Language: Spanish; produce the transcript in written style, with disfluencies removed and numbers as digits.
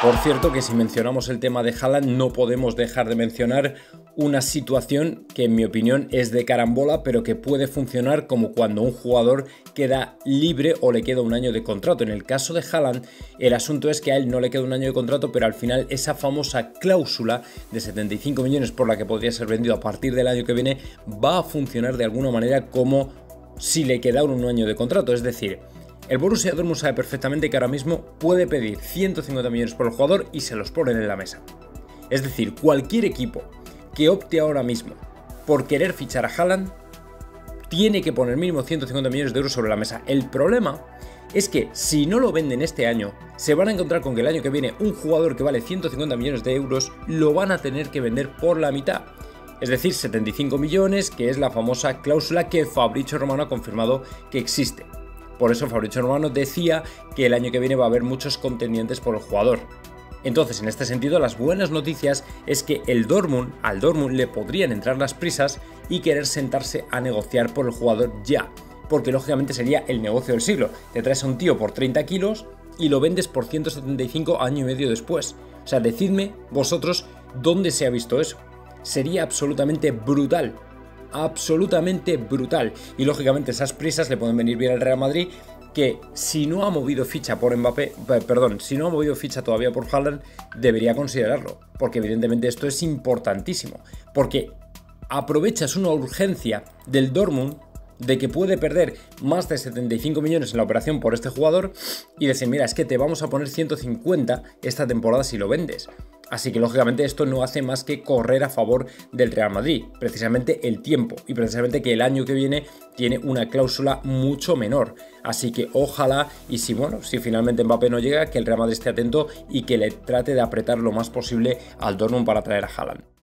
Por cierto que si mencionamos el tema de Haaland no podemos dejar de mencionar una situación que en mi opinión es de carambola, pero que puede funcionar como cuando un jugador queda libre o le queda un año de contrato. En el caso de Haaland, el asunto es que a él no le queda un año de contrato, pero al final esa famosa cláusula de 75 millones por la que podría ser vendido a partir del año que viene va a funcionar de alguna manera como si le quedara un año de contrato. Es decir, el Borussia Dortmund sabe perfectamente que ahora mismo puede pedir 150 millones por el jugador y se los ponen en la mesa. Es decir, cualquier equipo que opte ahora mismo por querer fichar a Haaland tiene que poner mínimo 150 millones de euros sobre la mesa. El problema es que si no lo venden este año, se van a encontrar con que el año que viene un jugador que vale 150 millones de euros lo van a tener que vender por la mitad. Es decir, 75 millones, que es la famosa cláusula que Fabrizio Romano ha confirmado que existe. Por eso Fabrizio Romano decía que el año que viene va a haber muchos contendientes por el jugador. Entonces, en este sentido, las buenas noticias es que al Dortmund le podrían entrar las prisas y querer sentarse a negociar por el jugador ya, porque lógicamente sería el negocio del siglo. Te traes a un tío por 30 kilos y lo vendes por 175 año y medio después. O sea, decidme vosotros dónde se ha visto eso. Sería absolutamente brutal. Absolutamente brutal. Y lógicamente esas prisas le pueden venir bien al Real Madrid, que si no ha movido ficha por Mbappé, si no ha movido ficha todavía por Haaland, debería considerarlo, porque evidentemente esto es importantísimo, porque aprovechas una urgencia del Dortmund de que puede perder más de 75 millones en la operación por este jugador y decir, mira, es que te vamos a poner 150 esta temporada si lo vendes. Así que lógicamente esto no hace más que correr a favor del Real Madrid, precisamente el tiempo y precisamente que el año que viene tiene una cláusula mucho menor. Así que ojalá y si finalmente Mbappé no llega, que el Real Madrid esté atento y que le trate de apretar lo más posible al Dortmund para traer a Haaland.